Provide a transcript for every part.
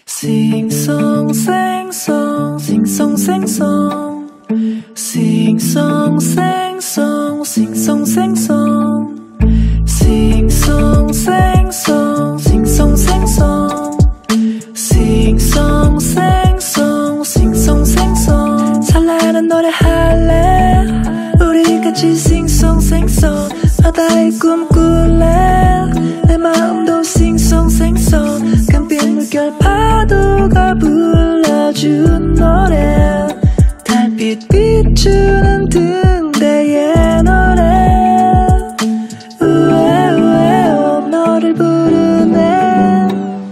싱송생송 싱송생송 싱송생송 싱송생송 싱송생송 싱송생송 싱송생송 싱송생송 설레는 노래 할래 우리 같이 싱송생송 바다의 꿈 꿀래 내 마음도 싱송생송 금빛물결 파도가 불러준 노래 달빛 비추는 등대의 노래 우에우에오 너를 부르네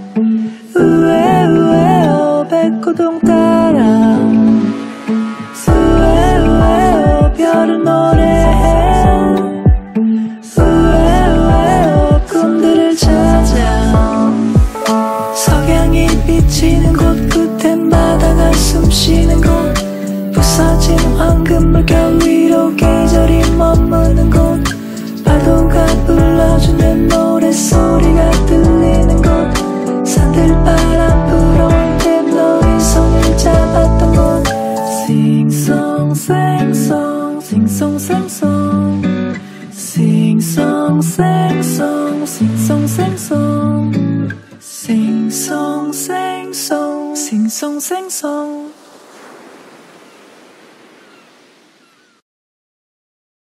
우에우에오 백고동 따라 우에우에오 별을 노래해 우에우에오 꿈들을 찾아 석양이 비치는 곳 끝엔 바다가 숨쉬는 곳 부서진 황금물결 위로 계절이 머무는 곳 파도가 불러주는 노랫소리가 들리는 곳 산들바람 불어올 때 너의 손을 잡았던 곳 싱송생송 싱송생송 싱송생송 싱송생송 싱송생송 싱송생송